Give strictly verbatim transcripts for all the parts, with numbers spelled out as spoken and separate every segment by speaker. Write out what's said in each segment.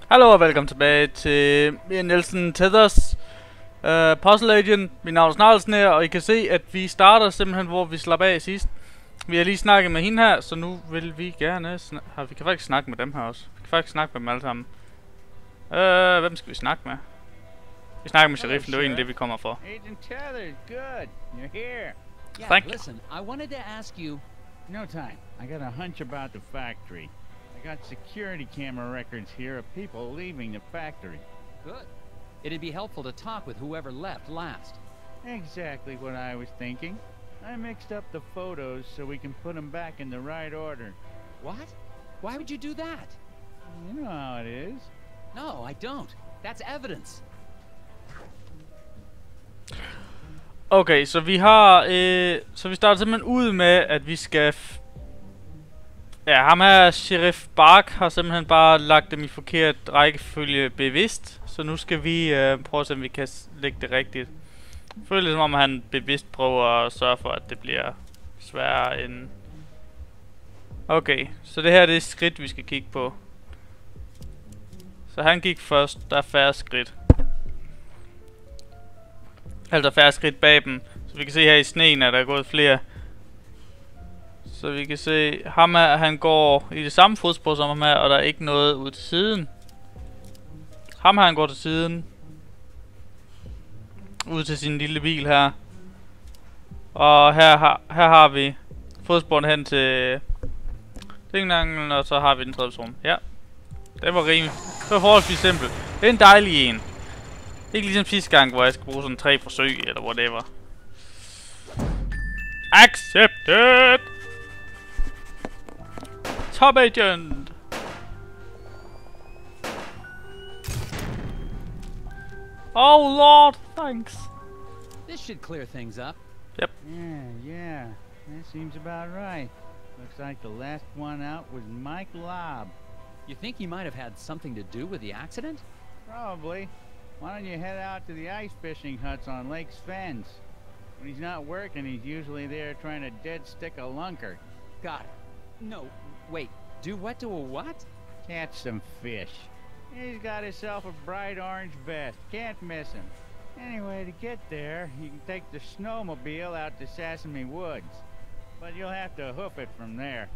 Speaker 1: Hallo og velkommen tilbage til Nielsen Tethers uh, Puzzle Agent. Mit navn er Snarlsen her, og I kan se, at vi starter simpelthen, hvor vi slap af sidst. Vi har lige snakket med hende her, så nu vil vi gerne snakke. Vi kan faktisk snakke med dem her også. Vi kan faktisk snakke med dem alle sammen. Uh, hvem skal vi snakke med? Vi snakker med sheriffen, det er jo egentlig det, vi kommer for.
Speaker 2: Agent Tethers, good. You're here.
Speaker 3: Yeah,
Speaker 1: Thank you.
Speaker 3: listen, I wanted to ask you...
Speaker 2: No time. I got a hunch about the factory. I got security camera records here of people leaving the factory.
Speaker 3: Good. It'd be helpful to talk with whoever left last.
Speaker 2: Exactly what I was thinking. I mixed up the photos so we can put them back in the right order.
Speaker 3: What? Why would you do that?
Speaker 2: You know how it is.
Speaker 3: No, I don't. That's evidence.
Speaker 1: Okay, så vi har... Øh, så vi starter simpelthen ud med, at vi skal... F ja, ham her, Sheriff Bark, har simpelthen bare lagt dem i forkert rækkefølge bevidst. Så nu skal vi øh, prøve at se, om vi kan lægge det rigtigt. Det føles som om, han bevidst prøver at sørge for, at det bliver sværere end... Okay, så det her det er skridt, vi skal kigge på. Så han gik først, der er færre skridt. Altså færre skridt bag dem. Så vi kan se her i sneen, at der er gået flere. Så vi kan se, ham her, han går i det samme fodspor som ham her, og der er ikke noget ud til siden. Ham her, han går til siden. Ud til sin lille bil her. Og her, har, her har vi fodsporene hen til Dinglangen, og så har vi den tredje person. Ja, det var rimelig. Det var forholdsvis simpelt. Det er en dejlig en. Ikke ligesom sidste gang, hvor jeg skal bruge sådan tre forsøg, eller whatever. Accepted! Top Agent! Oh lord, thanks!
Speaker 3: This should clear things up.
Speaker 1: Yep.
Speaker 2: Yeah, yeah. That seems about right. Looks like the last one out was Mike Lobb.
Speaker 3: You think he might have had something to do with the accident?
Speaker 2: Probably. Why don't you head out to the ice fishing huts on Lake Svens? When he's not working, he's usually there trying to dead stick a lunker.
Speaker 3: Got it. No, wait. Do what to a what?
Speaker 2: Catch some fish. He's got himself a bright orange vest. Can't miss him. Anyway, to get there, you can take the snowmobile out to Sesame Woods. But you'll have to hoof it from there.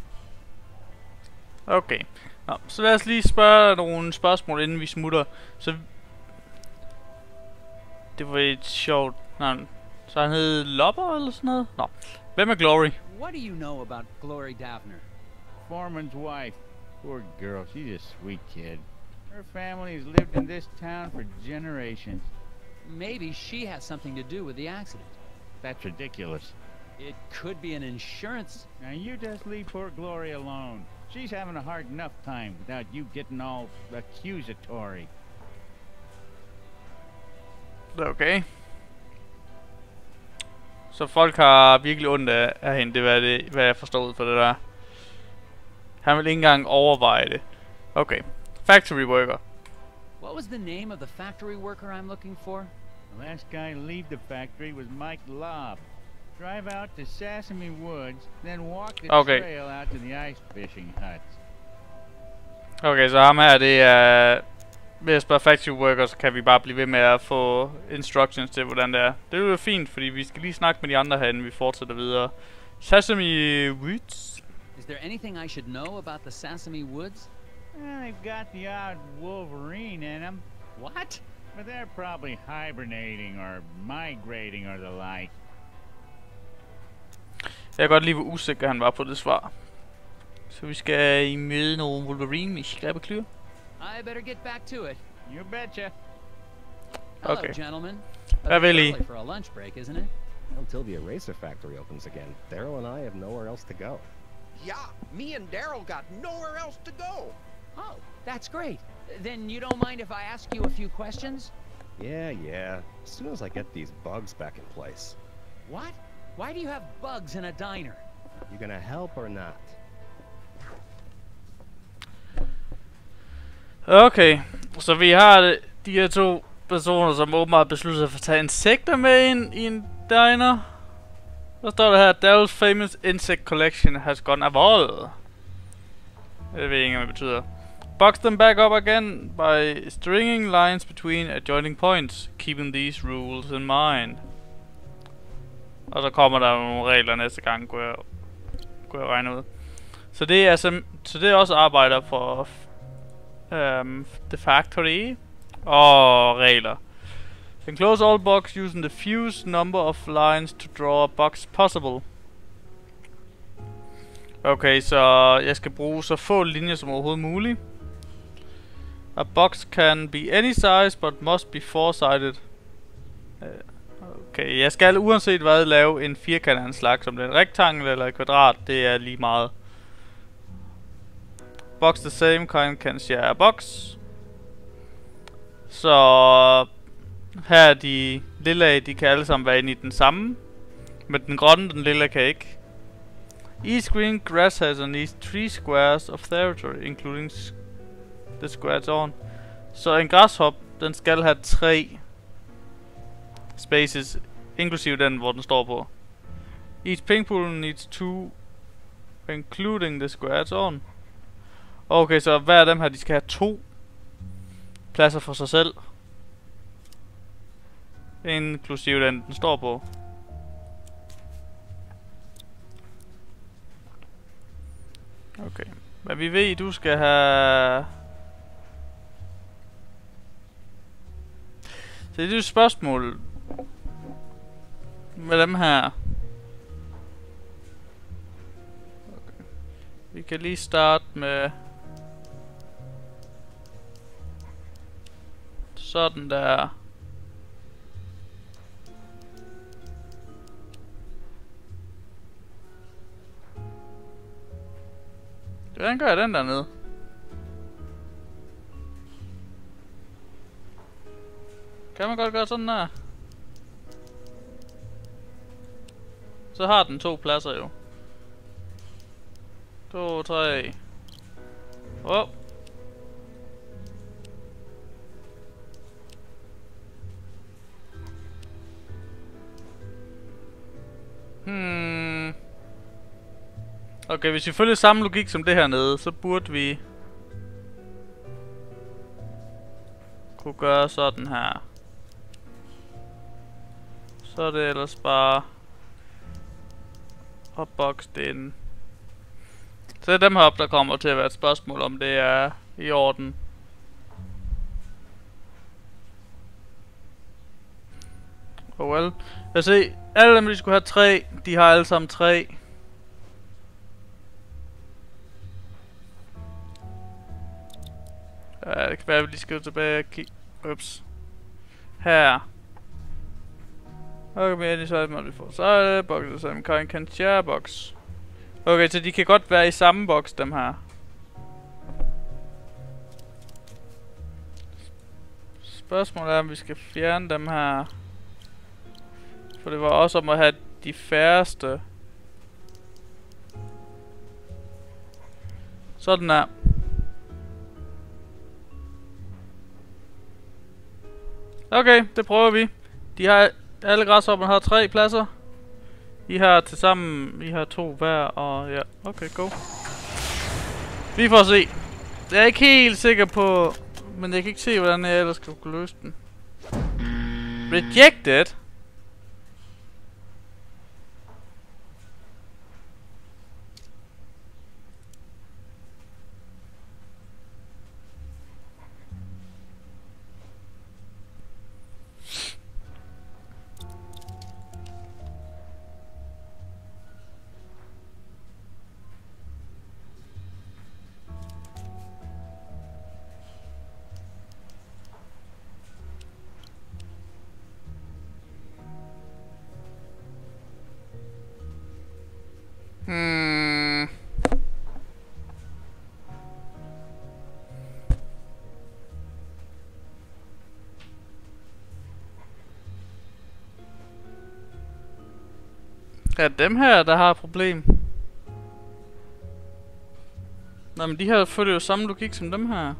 Speaker 1: Okay. Nå, så lad os lige spørge nogle spørgsmål, inden vi smutter. Så... Det var et sjovt navn. Så han hed Lopper eller sådan noget? Nå. Hvem er Glory?
Speaker 3: What do you know about Glory Daffner?
Speaker 2: Foreman's wife. Poor girl, she's a sweet kid. Her family has lived in this town for generations.
Speaker 3: Maybe she has something to do with the accident.
Speaker 2: That's ridiculous.
Speaker 3: It could be an insurance...
Speaker 2: Now you just leave poor Glory alone. She's having a hard enough time without you getting all accusatory.
Speaker 1: Okay. Så folk har virkelig ondt af, af hende, det er det, hvad jeg forstår ud for det der. Han vil ikke engang overveje det. Okay. Factory worker.
Speaker 3: What was the name of the factory worker I'm looking for?
Speaker 2: The last guy to leave the factory was Mike Lobb. Drive out to Sesame Woods, then walk the
Speaker 1: Okay.
Speaker 2: trail out to the ice fishing huts.
Speaker 1: Okay, så ham her, det er... Ved at spørge factory worker, så kan vi bare blive ved med at få instructions til, hvordan det er. Det er jo fint, fordi vi skal lige snakke med de andre her, inden vi fortsætter videre. Sesame Woods.
Speaker 3: Is there anything I should know about the Sesame Woods?
Speaker 2: Well, they've got the odd wolverine in them,
Speaker 3: What?
Speaker 2: but they're probably hibernating or migrating or the like.
Speaker 1: Jeg kan godt lide, hvor usikker han var på det svar. Så vi skal i møde nogle Wolverine i skræbeklør.
Speaker 3: I better get back to it.
Speaker 2: You betcha.
Speaker 3: Hello,
Speaker 1: Okay.
Speaker 3: gentlemen.
Speaker 1: Hvad
Speaker 3: A bit
Speaker 1: vil I?
Speaker 3: early for a lunch break, isn't it?
Speaker 4: Until the eraser factory opens again, Daryl and I have nowhere else to go.
Speaker 5: Yeah, me and Daryl got nowhere else to go.
Speaker 3: Oh, that's great. Then you don't mind if I ask you a few questions?
Speaker 4: Yeah, yeah. As soon as I get these bugs back in place.
Speaker 3: What? Why do you have bugs in a diner?
Speaker 4: You gonna help or not?
Speaker 1: Okay, så vi har de her to personer, som åbenbart har besluttet sig for at tage insekter med ind i en diner. Der står der her, Daryl's famous insect collection has gone evolved. Jeg ved ikke, hvad det betyder. Box them back up again by stringing lines between adjoining points, keeping these rules in mind. Og så kommer der nogle regler næste gang, kunne jeg, kunne jeg regne ud. Så det er altså, så det er også arbejder for um, The Factory og regler. Enclose all box using the fewest number of lines to draw a box possible. Okay, så jeg skal bruge så få linjer som overhovedet muligt. A box can be any size, but must be four-sided. Okay, jeg skal uanset hvad lave en firkant af en slags, om det er en rektangel eller et kvadrat, det er lige meget. Box the same kind can share a box. Så her de lilla, de kan alle sammen være inde i den samme. Men den grønne, den lilla kan ikke. Each green grass has at least three squares of territory, including the squares on. Så en græshop, den skal have tre spaces, inklusive den, hvor den står på. Each ping pool needs two, including the squares on. Okay, så hver af dem her, de skal have to pladser for sig selv, inklusive den, den står på. Okay, men vi ved, du skal have... Så det er et spørgsmål med dem her. Okay. Vi kan lige starte med sådan der. Hvordan gør jeg den dernede? Kan man godt gøre sådan her? Så har den to pladser jo. To, tre. Åh. Hmm. Okay, hvis vi følger samme logik som det her nede, så burde vi kunne gøre sådan her. Så er det ellers bare at boxe det ind. Så er dem heroppe, der kommer til at være et spørgsmål, om det er i orden. Oh well. Jeg ser, alle dem, de skulle have tre, de har alle sammen tre. Ja, det kan være, at vi lige skal tilbage og kigge. Ups. Her. Okay, men så er det, vi får. Så er det box, så man kan kan share box. Okay, så de kan godt være i samme box, dem her. Spørgsmålet er, om vi skal fjerne dem her. For det var også om at have de færreste. Sådan her. Okay, det prøver vi. De har alle græshopper har tre pladser. I har til sammen, I har to hver, og ja, okay, go. Vi får se. Jeg er ikke helt sikker på, men jeg kan ikke se, hvordan jeg ellers skal kunne løse den. Rejected? Hmm. Er det dem her, der har et problem? Nå, men de her følger jo samme logik som dem her.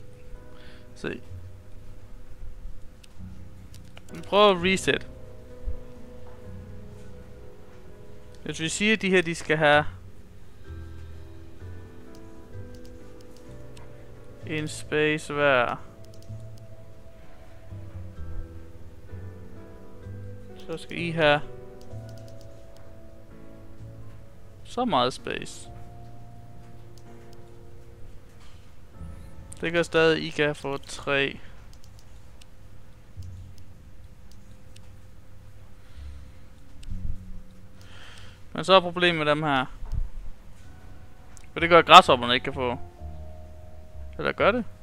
Speaker 1: Se. Vi prøver at reset. Hvis vi siger, at de her, de skal have en space hver, så skal I have så meget space. Det gør stadig, at I kan få tre. Men så er problemet med dem her. For det gør, at græshopperne ikke kan få. Eller gør det?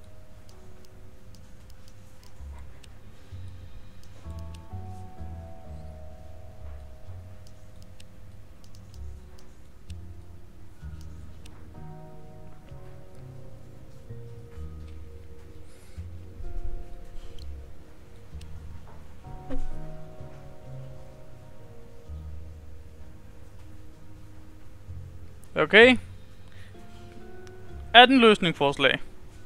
Speaker 1: Okay. atten løsningsforslag.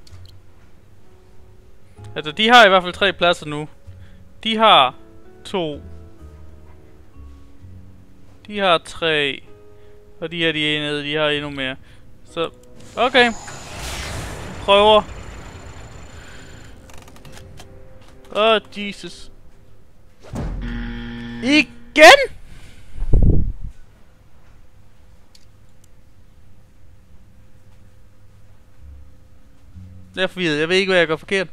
Speaker 1: Altså, de har i hvert fald tre pladser nu. De har to. De har tre. Og de her, de er nede, de har endnu mere. Så, okay. Vi prøver. Åh, oh, Jesus. Igen? Jeg er forvirret. Jeg ved ikke, hvad jeg gør forkert.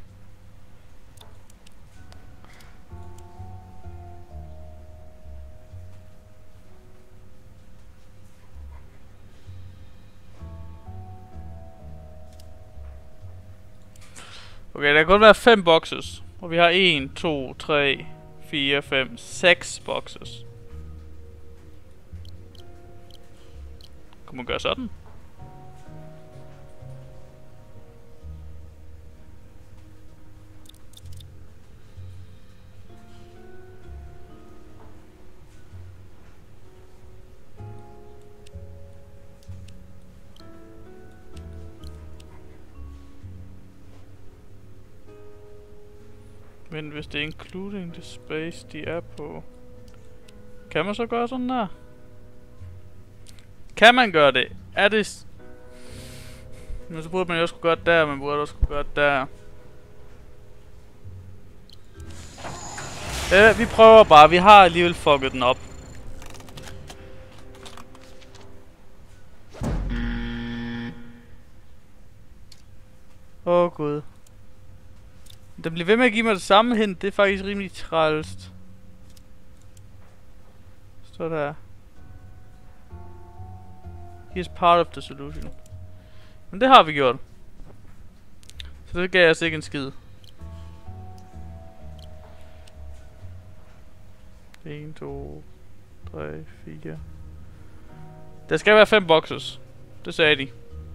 Speaker 1: Okay, der kan kun være fem boxes. Og vi har en, to, tre, fire, fem, seks boxes. Kan man gøre sådan? Men hvis det er including the space, de er på... Kan man så gøre sådan der? Kan man gøre det? Er det... Men så burde man jo også kunne gøre det der, man burde også kunne gøre det der. Ja, vi prøver bare. Vi har alligevel fucket den op. Åh oh, gud. Den bliver ved med at give mig det samme hint. Det er faktisk rimelig trælst. Så der. He's part of the solution. Men det har vi gjort. Så det gav jeg os ikke en skid. en, to, tre, fire. Der skal være fem boxes. Det sagde de.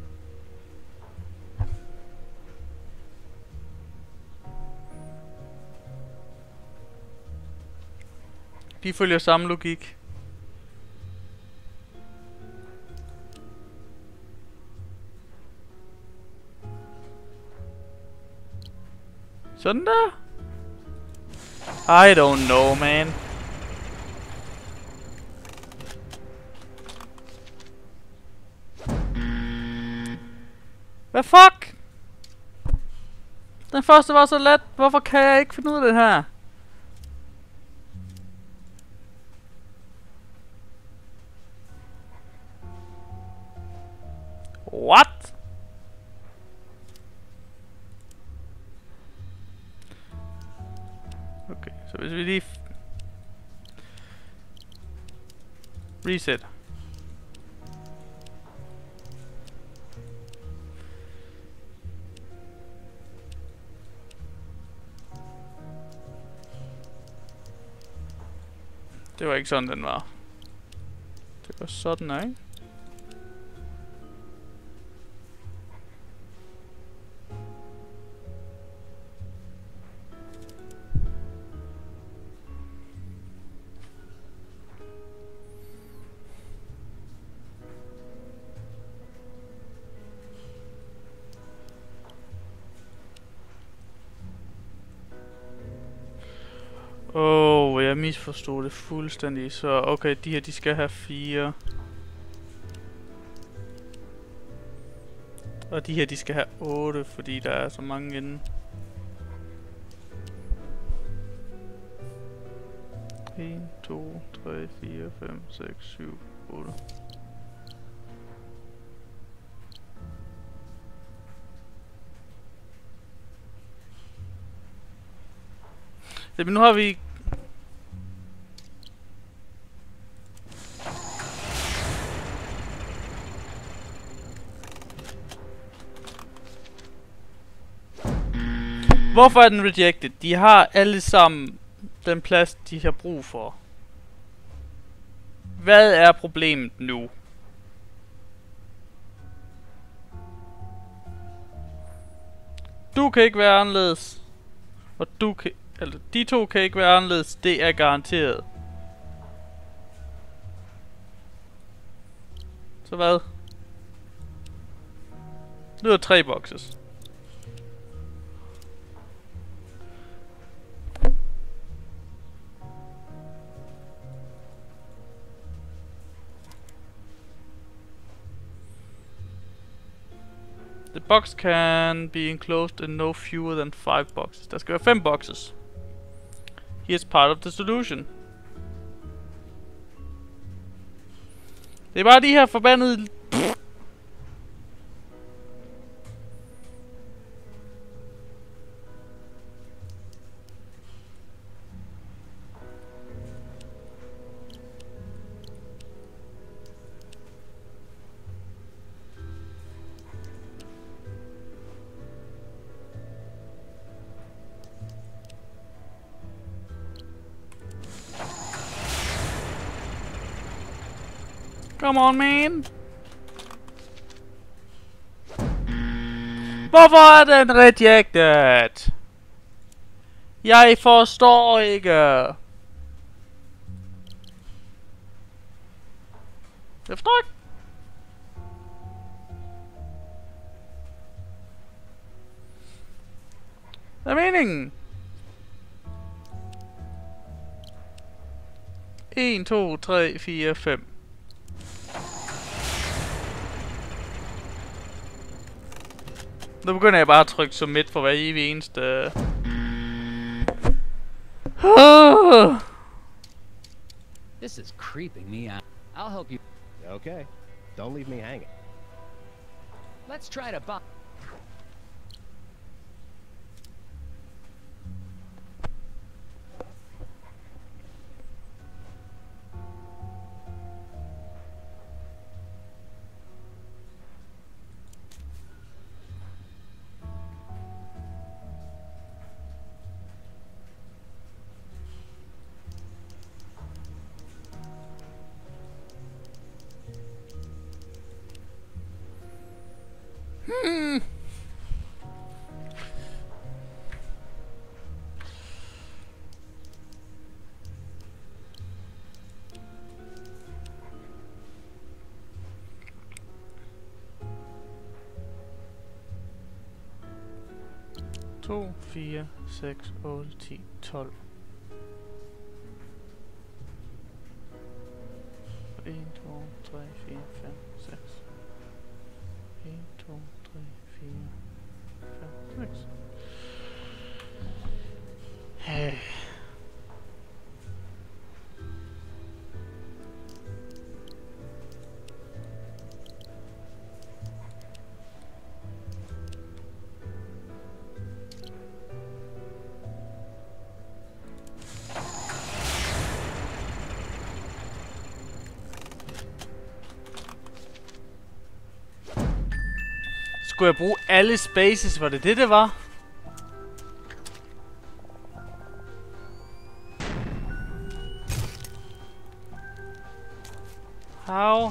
Speaker 1: De følger samme logik. Sådan der? I don't know, man. Hvad fuck? Den første var så let. Hvorfor kan jeg ikke finde ud af det her? What? Okay, så hvis vi lige reset. Det var ikke sådan den var. Det var sådan, ikke? Åh, oh, jeg jeg misforstod det fuldstændig. Så okay, de her, de skal have fire. Og de her, de skal have otte, fordi der er så mange inde. en, to, tre, fire, fem, seks, syv, otte. Men nu har vi... Hvorfor er den rejected? De har alle sammen den plads, de har brug for. Hvad er problemet nu? Du kan ikke være anderledes. Og du kan... Altså, de to kan ikke være anderledes. Det er garanteret. Så hvad? Nu er der tre boxes. The box can be enclosed in no fewer than five boxes. Der skal være fem boxes. Here's part of the solution. Det er bare de her forbandede... Come on, man. Hvorfor er den rejected? Jeg forstår ikke. Jeg forstår ikke. Hvad er meningen? en, to, tre, fire, fem. Nu begynder jeg bare at trykke som midt for hver evig eneste.
Speaker 3: This is creeping me out. I'll help you.
Speaker 4: Okay. Don't leave me hanging.
Speaker 3: Let's try to buy.
Speaker 1: Hmm. to, fire, seks, otte, ti, tolv. en, to, tre, fire, fem, seks. en, to, tre, fire, fem, seks. Hey. Skulle jeg bruge alle spaces? Var det det, det var? How?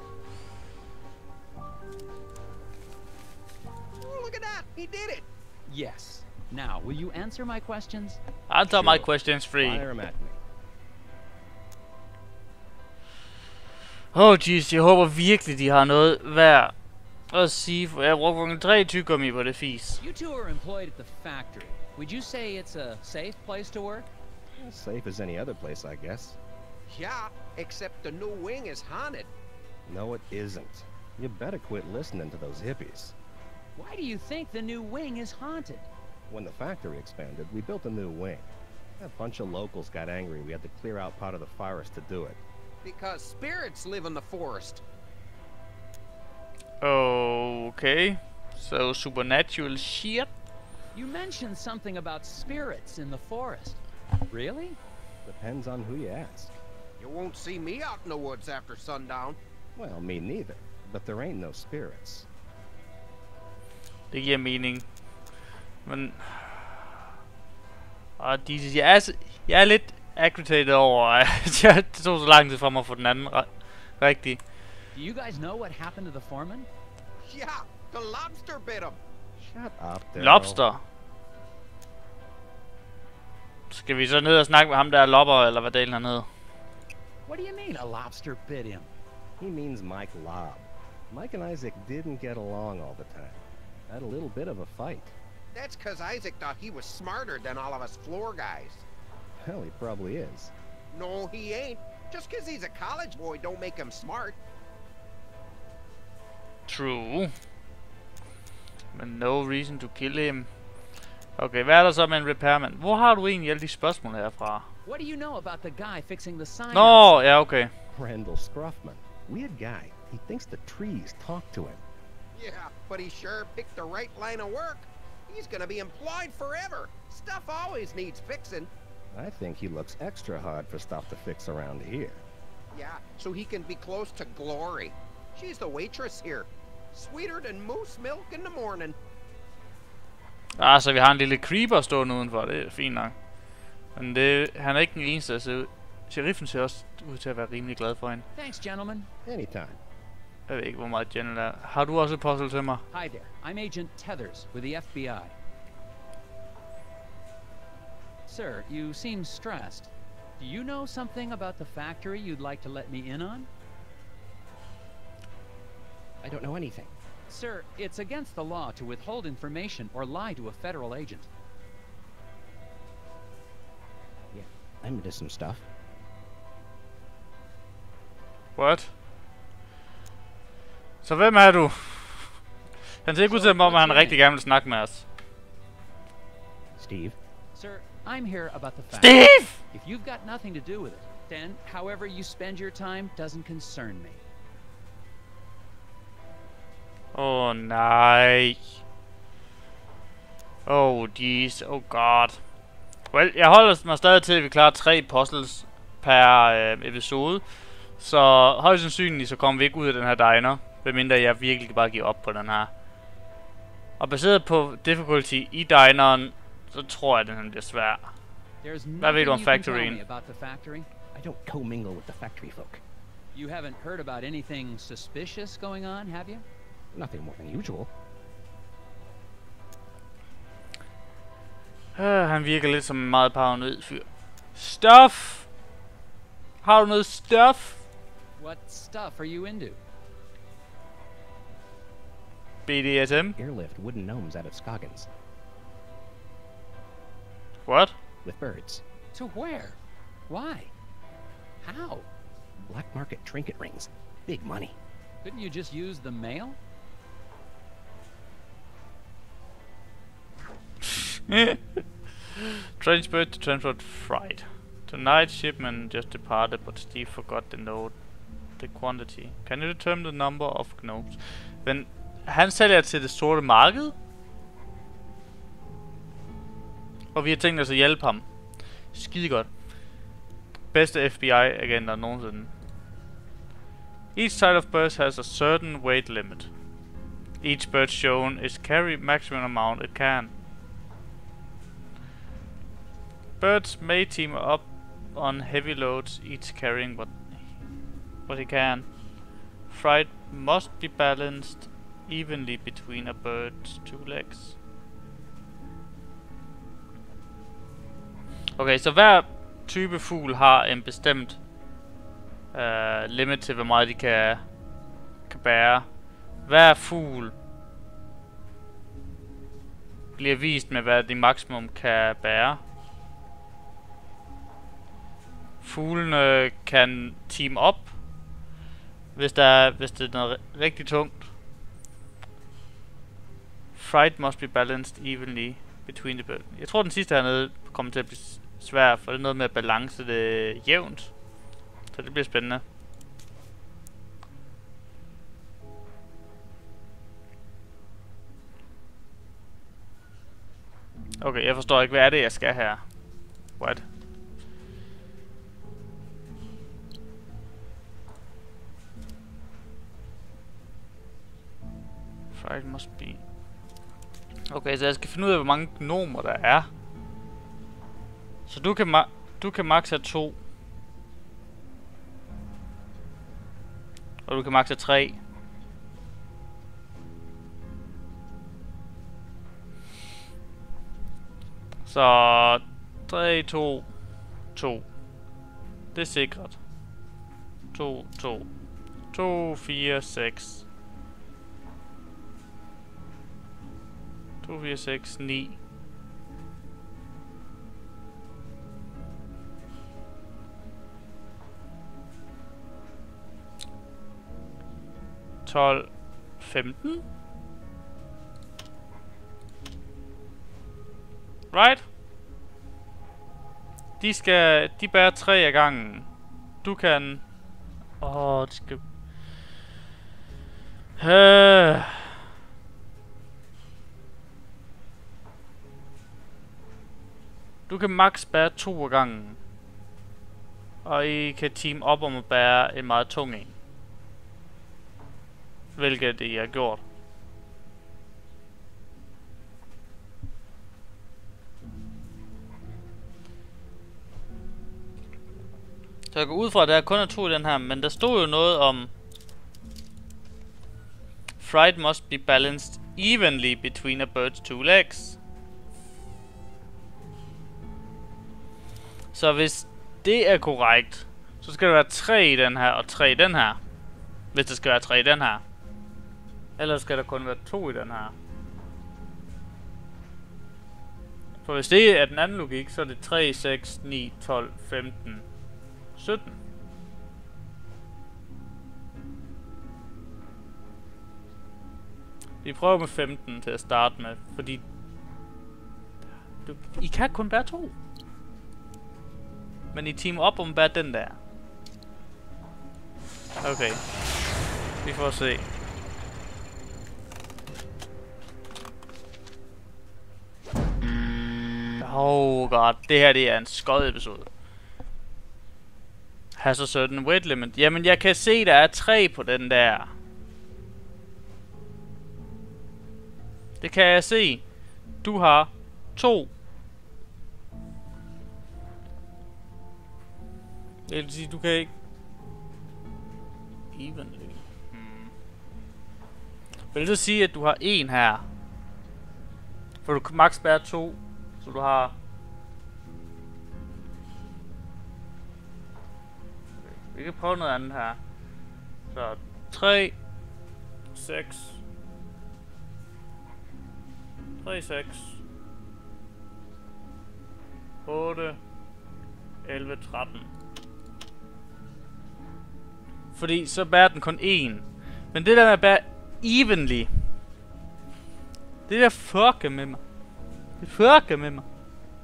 Speaker 5: Look at that! He did it!
Speaker 3: Yes. Now, will you answer my questions?
Speaker 1: Answer my questions free.
Speaker 4: Fire 'em at me.
Speaker 1: Oh jeez, jeg håber virkelig, de har noget værd at sige, for jeg bruger tre tyggegummi på det fis.
Speaker 3: You two are employed at the factory. Would you say it's a safe place to work?
Speaker 4: Safe as any other place, I guess.
Speaker 5: Yeah, except the new wing is haunted.
Speaker 4: No, it isn't. You better quit listening to those hippies.
Speaker 3: Why do you think the new wing is haunted?
Speaker 4: When the factory expanded, we built a new wing. A bunch of locals got angry we had to clear out part of the forest to do it.
Speaker 5: Because spirits live in the forest.
Speaker 1: Okay. So supernatural shit.
Speaker 3: You mentioned something about spirits in the forest. Really?
Speaker 4: Depends on who you ask.
Speaker 5: You won't see me out in the woods after sundown.
Speaker 4: Well, me neither. But there ain't no spirits.
Speaker 1: Det giver mening. Men... Og de, jeg, er, s- jeg er lidt aggravated over, at jeg- det tog så lang tid for mig at få den anden ri- rigtig.
Speaker 3: Do you guys know what happened to the foreman?
Speaker 5: Yeah, the lobster bit him.
Speaker 4: Shut up, Daryl.
Speaker 1: Lobster. Skal vi så ned og snakke med ham der lopper, eller hvad delen han hed?
Speaker 3: What do you mean a lobster bit him?
Speaker 4: He means Mike Lobb. Mike and Isaac didn't get along all the time. Had a little bit of a fight.
Speaker 5: That's because Isaac thought he was smarter than all of us floor guys.
Speaker 4: Hell, he probably is.
Speaker 5: No, he ain't. Just because he's a college boy don't make him smart.
Speaker 1: True. Men no reason to kill him. Okay, hvad er der så med en repairman? Hvor har du egentlig alle de spørgsmål herfra?
Speaker 3: What do you know about the guy fixing the sign?
Speaker 1: Nå, ja, okay.
Speaker 4: Randall Scruffman. Weird guy. He thinks the trees talk to him.
Speaker 5: Yeah, but he sure picked the right line of work. He's gonna be employed forever. Stuff always needs fixing.
Speaker 4: I think he looks extra hard for stuff to fix around here.
Speaker 5: Yeah, so he can be close to Glory. She's the waitress here. Sweeter than moose milk in the morning.
Speaker 1: Ah, så vi har en lille creeper stående udenfor, det er fint nok. Men det, han er ikke den eneste, så sheriffen ser også ud til at være rimelig glad for hende.
Speaker 3: Thanks, gentlemen.
Speaker 4: Anytime.
Speaker 1: Jeg ved ikke, hvor meget Jenny er. Har du også et puzzle til mig?
Speaker 3: Hi there. I'm Agent Tethers with the F B I. Sir, you seem stressed. Do you know something about the factory you'd like to let me in on?
Speaker 4: I don't know anything.
Speaker 3: Sir, it's against the law to withhold information or lie to a federal agent.
Speaker 4: Yeah, I'm into some stuff.
Speaker 1: What? Så hvem er du? Han ser ikke ud til, om han rigtig gerne vil snakke med os.
Speaker 4: Steve?
Speaker 3: Sir, I'm here about the factory.
Speaker 1: Steve!
Speaker 3: If you've got nothing to do with it, then however you spend your time doesn't concern me.
Speaker 1: Åh oh, nej. Oh jeez, oh god. Well, jeg holder mig stadig til, at vi klarer tre puzzles per øh, episode. Så højst sandsynligt så kommer vi ikke ud af den her diner. Medmindre jeg virkelig bare giver op på den her. Og baseret på difficulty i dineren, så tror jeg, at den bliver svær.
Speaker 3: There's
Speaker 1: Hvad ved
Speaker 3: nothing
Speaker 1: du om
Speaker 3: you can tell
Speaker 1: factoryen?
Speaker 3: me about the factory?
Speaker 4: I don't commingle with the factory folk.
Speaker 3: You haven't heard about anything suspicious going on, have you?
Speaker 4: Nothing more than usual.
Speaker 1: Uh, han virker lidt som en meget paranoid fyr. Stuff! Har du noget stuff?
Speaker 3: What stuff are you into?
Speaker 1: B D S M?
Speaker 4: Airlift wooden gnomes out of Scoggins.
Speaker 1: What?
Speaker 4: With birds.
Speaker 3: To where? Why? How?
Speaker 4: Black market trinket rings. Big money.
Speaker 3: Couldn't you just use the mail?
Speaker 1: Transport to transport freight. Tonight shipment just departed, but Steve forgot the note, the quantity. Can you determine the number of gnomes? Men han sælger til det sorte marked. Og vi har tænkt os at hjælpe ham. Skide godt. Bedste F B I-agenter nogensinde. Each side of birds has a certain weight limit. Each bird shown is carry maximum amount it can. Birds may team up on heavy loads, each carrying what what he can. Freight must be balanced evenly between a bird's two legs. Okay, så hver type fugl har en bestemt uh, limit til, hvor meget de kan, kan bære. Hver fugl bliver vist med, hvad de maksimum kan bære. fuglene kan team op, hvis der er, hvis det er noget rigtig tungt. Fright must be balanced evenly between the birds. Jeg tror den sidste hernede kommer til at blive svær, for det er noget med at balance det jævnt. Så det bliver spændende. Okay, jeg forstår ikke, hvad er det, jeg skal her? What? Fright must be... Okay, så jeg skal finde ud af, hvor mange gnomer der er. Så du kan, ma du kan max have to. Og du kan max have tre. Så tre, to, to. Det er sikret. to, to. to, fire, seks. to, fire, seks, ni. tolv, femten. Right? De skal, de bærer tre af gangen. Du kan... Åh, oh, det skal... Øh. Du kan max bære to af gangen. Og I kan team op om at bære en meget tung en. Hvilket I har gjort. Så jeg går ud fra, at der kun er to i den her, men der stod jo noget om... Fright must be balanced evenly between a bird's two legs. Så hvis det er korrekt, så skal der være tre i den her og tre i den her. Hvis der skal være tre i den her. Ellers skal der kun være to i den her. For hvis det er den anden logik, så er det tre, seks, ni, tolv, femten, sytten. Vi prøver med femten til at starte med, fordi du, I kan kun bære to. Men I team op om bære den der. Okay. Vi får se. Oh god, det her det er en skød episode. Has a certain weight limit. Jamen jeg kan se der er tre på den der. Det kan jeg se. Du har to. Det vil sige du kan ikke. Evenly. Hmm. Vil det sige at du har en her? For du kan max bære to. Så du har... Vi kan prøve noget andet her. Så tre, seks, tre, seks, otte, elleve, tretten. Fordi så bærer den kun én. Men det der med at bære evenly, det der fucker med mig. Det fucker med mig.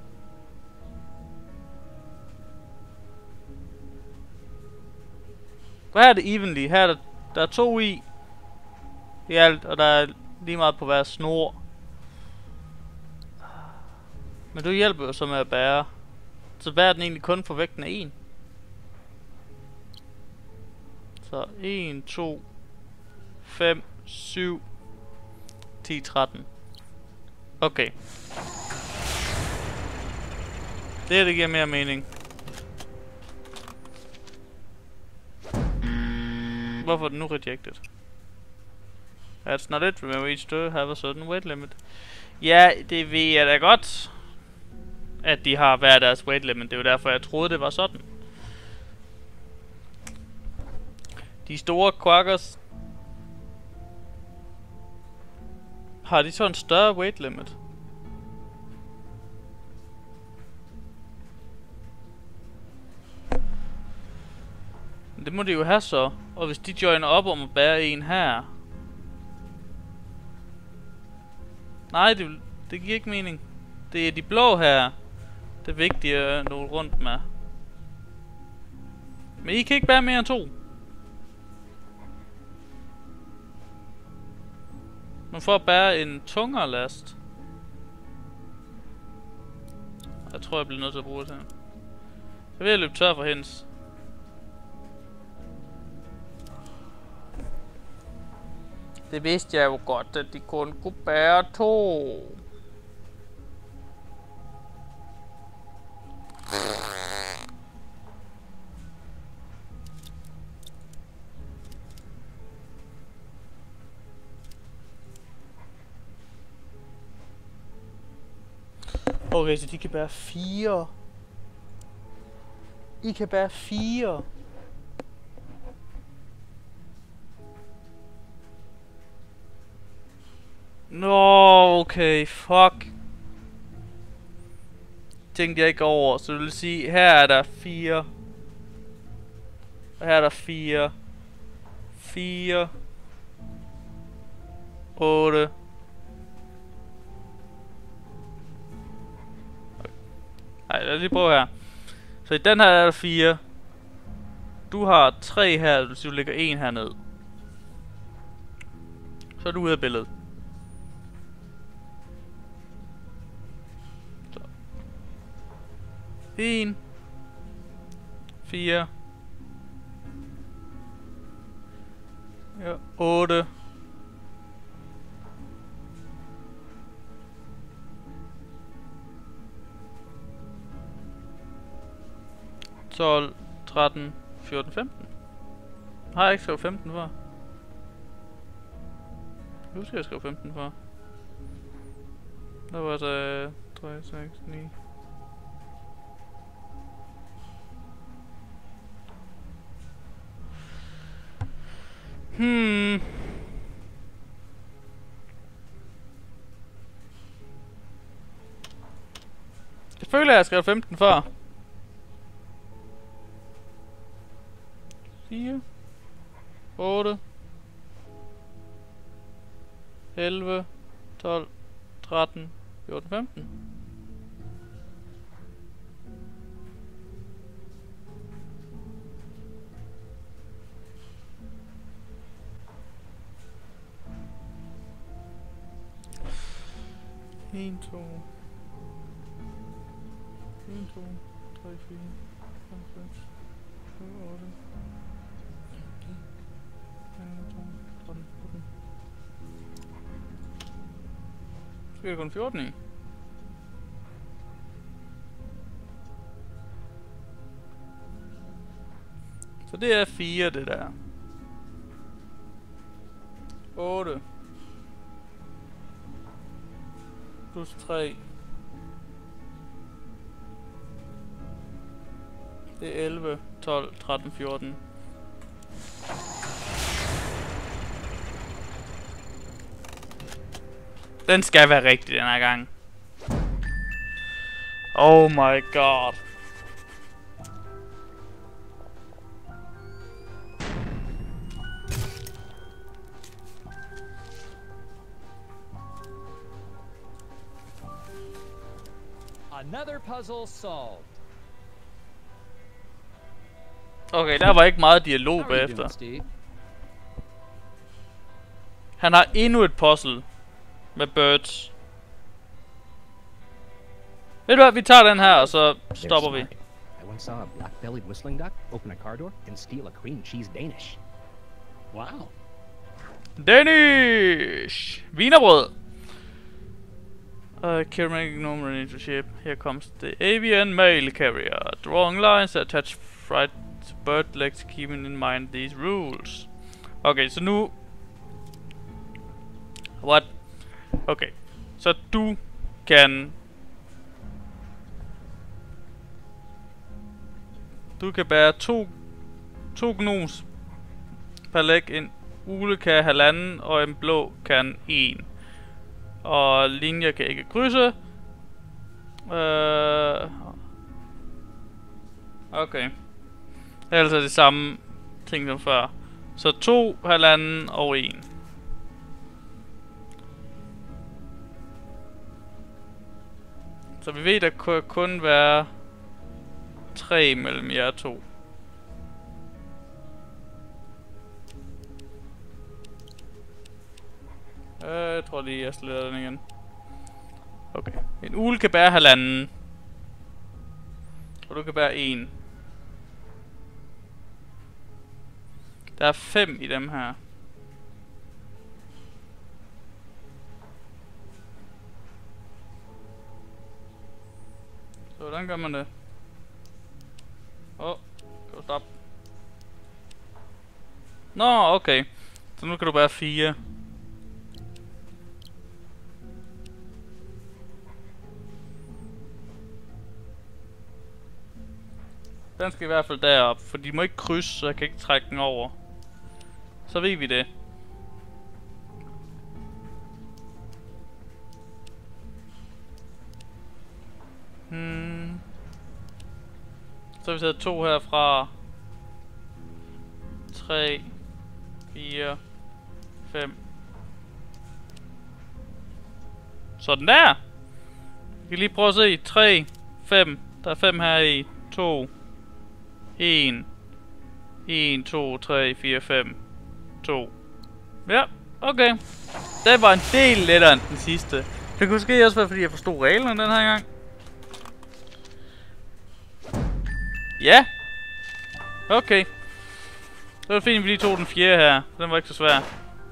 Speaker 1: Hvad er det evenly? Her er der, der er to i. I alt, og der er lige meget på hver snor. Men du hjælper jo så med at bære. Så bærer den egentlig kun på vægten af en. Så en, to, fem, syv, ti, tretten. Okay. Det her, det giver mere mening. Hvorfor er den nu rejected? That's not it. Remember each to have a certain weight limit. Ja, det ved jeg da godt. At de har hver deres weight limit. Det er jo derfor, jeg troede, det var sådan. De store quackers. Har de så en større weight limit? det må de jo have så. Og hvis de joiner op om at bære en her... Nej, det, det giver ikke mening. Det er de blå her. Det er vigtigt at nå rundt med. Men I kan ikke bære mere end to. Men for at bære en tungere last. Jeg tror jeg bliver nødt til at bruge det her. Jeg vil løbe tør for hendes. Det vidste jeg jo godt, at de kun kunne bære to. Okay, så de kan bære fire. I kan bære fire. Nå, okay, fuck. Tænkte jeg ikke over, så det vil sige, her er der fire. Og her er der fire. Fire. Otte. Nej, lad os lige prøve her. Så i den her er der fire. Du har tre her, det vil sige, du lægger en her ned. Så er du ude af billedet. Så. En. Fire. Ja, otte. tolv, tretten, fjorten, femten. Har jeg ikke skrevet femten for? Nu skal jeg skrive femten for. Der var så tre, seks, ni. Hmm. Jeg føler, jeg har skrevet femten for. fire, otte, elleve, tolv, tretten, fjorten, femten. en, to, en, to, tre, fire, fem, seks, syv, otte. Så er det kun fjorten i. Så det er fire, det der. otte. Plus tre. Det er elleve, tolv, tretten, fjorten. Den skal være rigtig den her gang. Oh my god.
Speaker 3: Another puzzle solved.
Speaker 1: Okay, der var ikke meget dialog
Speaker 3: How are you
Speaker 1: bagefter.
Speaker 3: doing, Steve?
Speaker 1: Han har endnu et puzzle med birds. Ved du hvad, vi tager den her, og så stopper vi.
Speaker 4: I once saw a black-bellied whistling duck open a car door and steal a cream cheese Danish.
Speaker 3: Wow.
Speaker 1: Danish! Wienerbrød! Uh, carrying normal into ship. Here comes the avian mail carrier. Drawing lines attach fried bird legs, keeping in mind these rules. Okay, så nu... What? Okay, så du kan... Du kan bære to... To gnoms per læg. En ule kan halvanden, og en blå kan en. Og linjer kan ikke krydse. Øh... Okay. Ellers er det samme ting som før. Så to, halvanden og en. Så vi ved, der kunne kun være tre mellem jer to. Øh, jeg tror lige, jeg sletter den igen. Okay. En ule kan bære halvanden. Og du kan bære en. Der er fem i dem her. Så hvordan gør man det? Åh, oh, kan du stoppe? Nå, okay. Så nu kan du bære fire. Den skal i hvert fald derop, for de må ikke krydse, så jeg kan ikke trække den over. Så ved vi det. Hmm. Så har vi taget to herfra. tre, fire, fem. Sådan der! Vi kan lige prøve at se. tre, fem. Der er fem her i. to. en. en, to, tre, fire, fem. to. Ja, okay. Det var en del lettere end den sidste. Det kunne måske også være, fordi jeg forstod reglerne den her gang. Ja. Okay. Det var fint, at vi lige tog den fjerde her. Den var ikke så svær.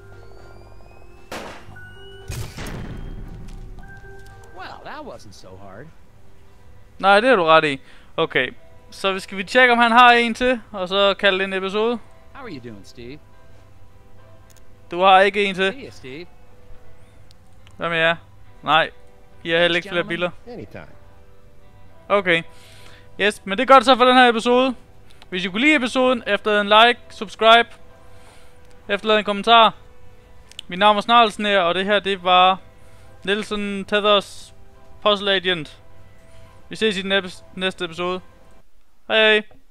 Speaker 3: Well, that wasn't so hard.
Speaker 1: Nej, det har du ret i. Okay. Så skal vi tjekke, om han har en til, og så kalde det en episode.
Speaker 3: How are you doing, Steve?
Speaker 1: Du har ikke en til.
Speaker 3: See you, Steve.
Speaker 1: Hvad med jer? Nej. I har heller ikke flere billeder.
Speaker 4: Anytime.
Speaker 1: Okay. Yes, men det gør det så for den her episode. Hvis I kunne lide episoden, efterlad en like, subscribe, efterlad en kommentar. Mit navn er Snarlsen her, og det her, det var Nelson Tethers Puzzle Agent. Vi ses i den næste episode. Hej hej.